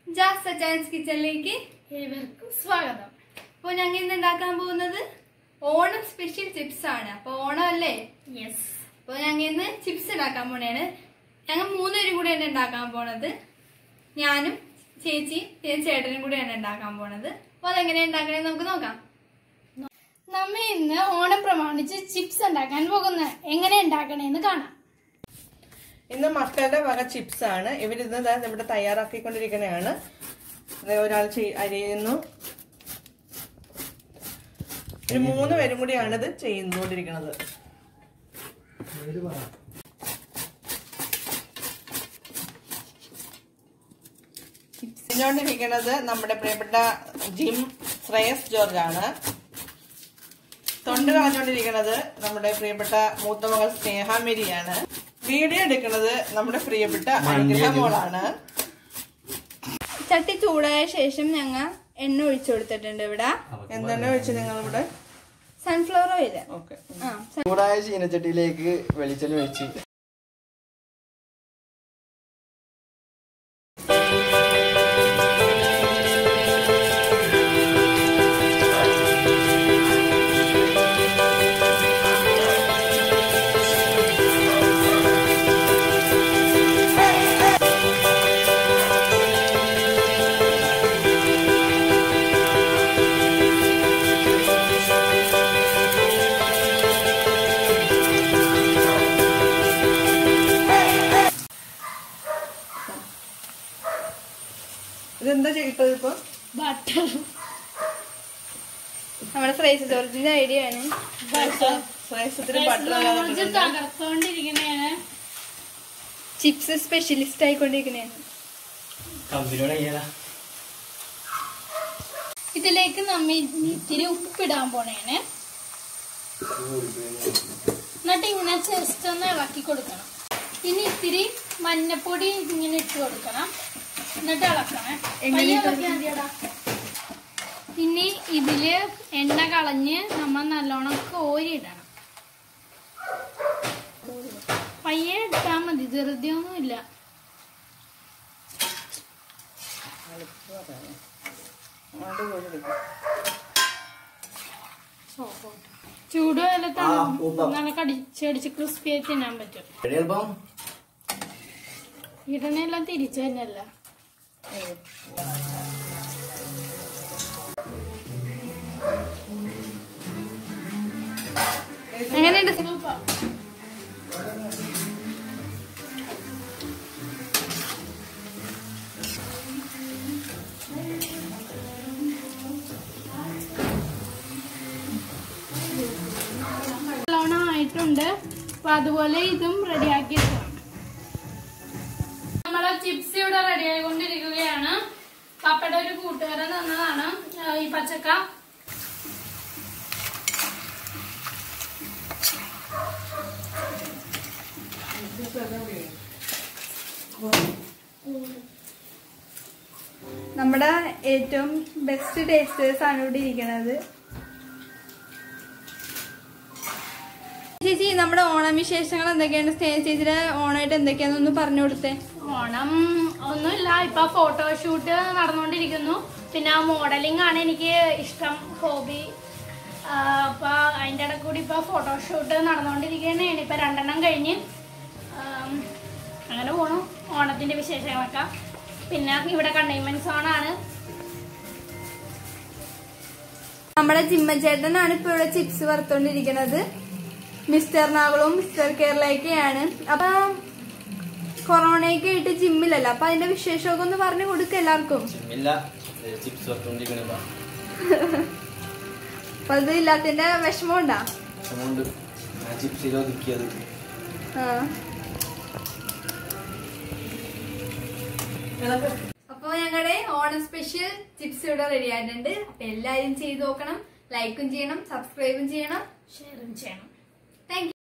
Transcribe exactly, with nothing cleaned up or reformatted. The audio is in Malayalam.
ജാസ് ചാൻസ് കിച്ചണിലേക്ക് ഏവർക്കും സ്വാഗതം. അപ്പോൾ ഞങ്ങൾ ഇന്ന് ഉണ്ടാക്കാൻ പോകുന്നത് ഓണം സ്പെഷ്യൽ ചിപ്സ് ആണ്. അപ്പൊ ഓണം അല്ലേ? യെസ്. അപ്പൊ ഞങ്ങൾ ഇന്ന് ചിപ്സ് ഉണ്ടാക്കാൻ പോണേണ്. ഞങ്ങൾ മൂന്നുപേരും കൂടെയാണ് ഉണ്ടാക്കാൻ പോണത്. ഞാനും ചേച്ചി പിന്നെ ചേട്ടനും കൂടെയാണ് ഉണ്ടാക്കാൻ പോണത്. അപ്പൊ അതെങ്ങനെയാ ഉണ്ടാക്കണേന്ന് നമുക്ക് നോക്കാം. നമ്മ ഇന്ന് ഓണം പ്രമാണിച്ച് ചിപ്സ് ഉണ്ടാക്കാൻ പോകുന്ന എങ്ങനെ ഉണ്ടാക്കണേന്ന് കാണാം. ഇന്ന് മക്കളുടെ വക ചിപ്സ് ആണ്. ഇവരിന്ന് ഇവിടെ തയ്യാറാക്കിക്കൊണ്ടിരിക്കുന്നതാണ്. ഒരാൾ അരിയുന്നു. ഒരു മൂന്ന് പേരും കൂടിയാണ് ഇത് ചെയ്തുകൊണ്ടിരിക്കുന്നത്. ചെയ്തുകൊണ്ടിരിക്കുന്നത് നമ്മുടെ പ്രിയപ്പെട്ട ജിം ശ്രേയസ് ജോർജ് ആണ്. തൊണ്ട് കളഞ്ഞുകൊണ്ടിരിക്കുന്നത് നമ്മുടെ പ്രിയപ്പെട്ട മൂത്ത മകൾ സ്നേഹ മേരിയാണ്. വീഡിയോ എടുക്കുന്നത് നമ്മുടെ പ്രിയപ്പെട്ട അനുഗ്രഹ മോളാണ്. ചട്ടി ചൂടായ ശേഷം ഞങ്ങൾ എണ്ണ ഒഴിച്ചു കൊടുത്തിട്ടുണ്ട്. ഇവിടെ എന്തെണ്ണ ഒഴിച്ചു നിങ്ങൾ ഇവിടെ? Sunflower oil. ഓക്കെ. ചൂടായ ചീനച്ചട്ടിയിലേക്ക് വെളിച്ചെണ്ണ ഒഴിച്ച് ഇതെന്താ ചെയ്തത് ഇപ്പൊ? ബട്ടർ. നമ്മുടെ ശ്രേയസ് ജോർജിന്റെ ഐഡിയ ആണ്. തകർത്തോണ്ടിരിക്കണേണ്. ചിപ്സ് സ്പെഷ്യലിസ്റ്റ് ആയിക്കൊണ്ടിരിക്കണേണ്. ഇതിലേക്ക് നമ്മ ഇത്തിരി ഉപ്പിടാൻ പോണേണ്. എന്നിട്ട് ഇങ്ങനെ ജസ്റ്റ് ഒന്ന് ഇളക്കി കൊടുക്കണം. ഇനി ഇത്തിരി മഞ്ഞപ്പൊടി ഇങ്ങനെ ഇട്ട് കൊടുക്കണം. എന്നിട്ട് ഇളക്കണേ. ഇനി ഇതില് എണ്ണ കളഞ്ഞ് നമ്മ നല്ലോണം കോരിയിടണം. പയ്യെ ഇട്ടാ മതി, ധൃതിയൊന്നുമില്ല. ചൂട് കാലത്ത് നല്ല കടിച്ചടിച്ച് ക്രിസ്പി ആയി തിന്നാൻ പറ്റും. ഇടനെല്ലാം തിരിച്ചു തന്നെയല്ല. എങ്ങനെയുണ്ട്? നല്ലോണം ആയിട്ടുണ്ട്. അപ്പൊ അതുപോലെ ഇതും റെഡിയാക്കി എടുക്കണം. നമ്മളെ ചിപ്സ് ഇവിടെ റെഡി ആയിക്കൊണ്ടിരിക്കുകയാണ്. പപ്പയുടെ ഒരു കൂട്ടുകാരൻ തന്നതാണ് ഈ പച്ചക്ക. നമ്മുടെ ഏറ്റവും ബെസ്റ്റ് ടേസ്റ്റേഴ്സ് ആണ് ഇവിടെ ഇരിക്കുന്നത്. ചേച്ചി, നമ്മുടെ ഓണം വിശേഷങ്ങൾ എന്തൊക്കെയാണ്? ചേച്ചിയുടെ ഓണമായിട്ട് എന്തൊക്കെയാണെന്നൊന്ന് പറഞ്ഞു കൊടുത്തേ. ഓണം ഒന്നുമില്ല, ഇപ്പൊ ഫോട്ടോഷൂട്ട് നടന്നുകൊണ്ടിരിക്കുന്നു. പിന്നെ മോഡലിംഗ് ആണ് എനിക്ക് ഇഷ്ടം, ഹോബി. അപ്പൊ അതിന്റെ ഇടയിൽ കൂടി ഇപ്പൊ ഫോട്ടോഷൂട്ട് നടന്നുകൊണ്ടിരിക്കുകയാണ്. ഇപ്പൊ രണ്ടെണ്ണം കഴിഞ്ഞ് അങ്ങനെ പോണു. ഓണത്തിന്റെ വിശേഷങ്ങളൊക്കെ. പിന്നെ ഇവിടെ കണ്ടെയ്ൻമെന്റ് സോണാണ്. നമ്മുടെ ജിമ്മച്ചേട്ടനാണ് ഇപ്പൊ ഇവിടെ ചിപ്സ് വറുത്തോണ്ടിരിക്കുന്നത്. മിസ്റ്റർ എറണാകുളവും മിസ്റ്റർ കേരളയൊക്കെയാണ്. അപ്പൊ കൊറോണയൊക്കെ ആയിട്ട് ജിമ്മിലല്ല, അപ്പൊ അതിന്റെ വിശേഷമൊക്കെ ഒന്ന് പറഞ്ഞു കൊടുക്ക എല്ലാവർക്കും. അപ്പൊ അത് ഇല്ലാത്തതിന്റെ വിഷമം ഉണ്ടാ? അപ്പൊ ഞങ്ങളുടെ ഓണം സ്പെഷ്യൽ ചിപ്സ് ഇവിടെ റെഡി ആയിട്ടുണ്ട്. അപ്പൊ എല്ലാരും ചെയ്ത് നോക്കണം. ലൈക്കും ചെയ്യണം, സബ്സ്ക്രൈബും ചെയ്യണം, ഷെയറും ചെയ്യണം. Thank U.